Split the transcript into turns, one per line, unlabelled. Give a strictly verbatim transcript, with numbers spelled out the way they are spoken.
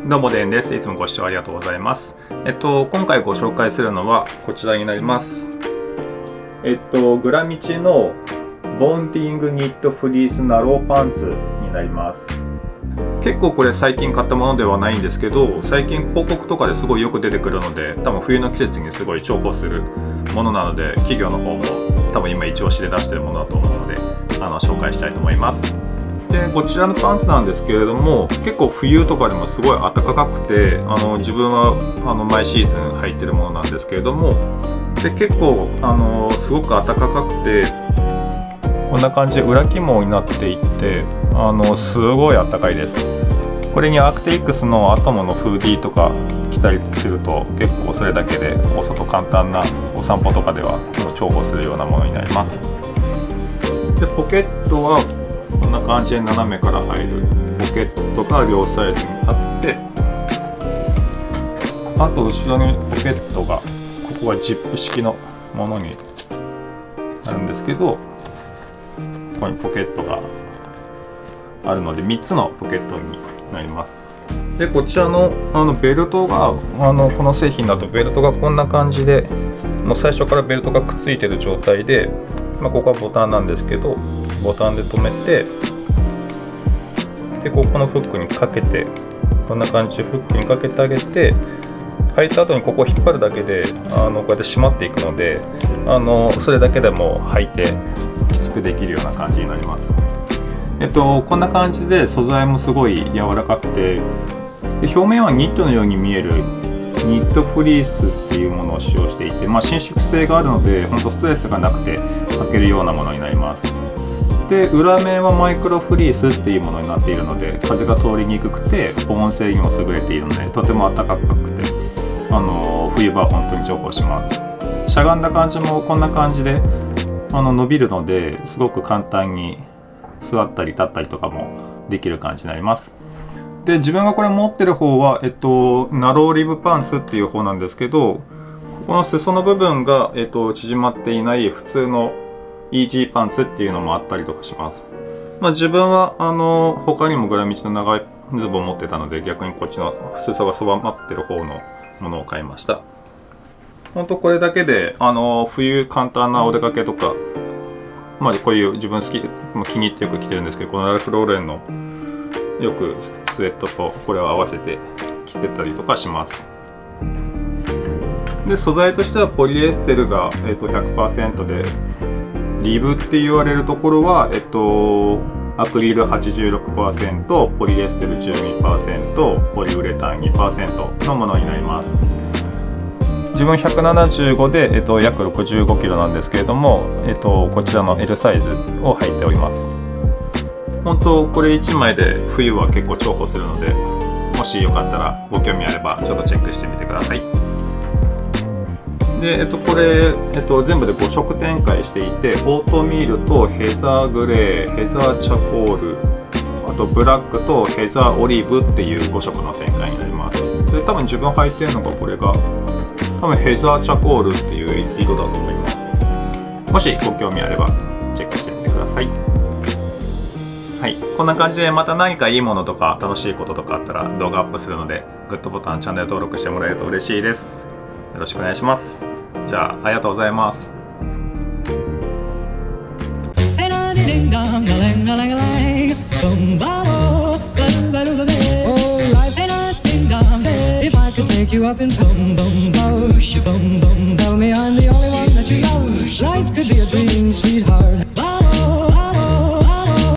どうもデンです。いつもご視聴ありがとうございます。えっと、今回ご紹介するのはこちらになります。えっと、グラミチのボンディングニットフリースナローパンツになります。結構これ最近買ったものではないんですけど、最近広告とかですごいよく出てくるので、多分冬の季節にすごい重宝するものなので、企業の方も多分今一押しで出してるものだと思うので、あの紹介したいと思います。でこちらのパンツなんですけれども、結構冬とかでもすごい暖かくて、あの自分はあの毎シーズン履いてるものなんですけれども、で結構あのすごく暖かくて、こんな感じで裏起毛になっていて、あのすごい暖かいです。これにアークテイクスのアトムのフーディーとか着たりすると、結構それだけでお外簡単なお散歩とかでは重宝するようなものになります。でポケットはこんな感じで斜めから入るポケットが両サイズにあって、あと後ろにポケットが、ここはジップ式のものになるんですけど、ここにポケットがあるのでみっつのポケットになります。でこちらのあのベルトが、あのこの製品だとベルトがこんな感じで、もう最初からベルトがくっついてる状態で、まあ、ここはボタンなんですけど、ボタンで留めて、でここのフックにかけて、こんな感じでフックにかけてあげて、履いた後にここを引っ張るだけで、あのこうやって締まっていくので、あのそれだけでも履いてきつくできるような感じになります。えっとこんな感じで素材もすごい柔らかくて、で表面はニットのように見えるニットフリースっていうものを使用していて、まあ、伸縮性があるので本当ストレスがなくて履けるようなものになります。で裏面はマイクロフリースっていうものになっているので、風が通りにくくて保温性にも優れているので、とても暖かくて、あの冬場は本当に重宝します。しゃがんだ感じもこんな感じであの伸びるので、すごく簡単に座ったり立ったりとかもできる感じになります。で自分がこれ持ってる方は、えっと、ナローリブパンツっていう方なんですけど、ここの裾の部分が、えっと、縮まっていない普通のイージーパンツっていうのもあったりとかします。まあ、自分はあの他にもグラミチの長いズボンを持ってたので、逆にこっちの裾がそばまってる方のものを買いました。ほんとこれだけであの冬簡単なお出かけとか、まあ、こういう自分好き、気に入ってよく着てるんですけど、このラルフ・ローレンのよくスウェットとこれを合わせて着てたりとかします。で素材としてはポリエステルが、えっと、ひゃくパーセントで、リブって言われるところは、えっと、アクリル はちじゅうろくパーセント、ポリエステル じゅうにパーセント、ポリウレタン にパーセント のものになります。自分ひゃくななじゅうごで、えっと、約ろくじゅうごキロなんですけれども、えっと、こちらの エル サイズを履いております。本当これいちまいで冬は結構重宝するので、もしよかったらご興味あればちょっとチェックしてみてください。で、えっと、これ、えっと、全部でご色展開していて、オートミールとヘザーグレー、ヘザーチャコール、あとブラックとヘザーオリーブっていうご色の展開になります。で多分自分履いてるのがこれが多分ヘザーチャコールっていう色だと思います。もしご興味あればチェックしてみてください。はい、こんな感じでまた何かいいものとか楽しいこととかあったら動画アップするので、グッドボタン、チャンネル登録してもらえると嬉しいです。よろしくお願いします。じゃあ、ありがとうございます。
If I could take you up and boom, boom, boom, boom, boom, tell me I'm the only one that you know.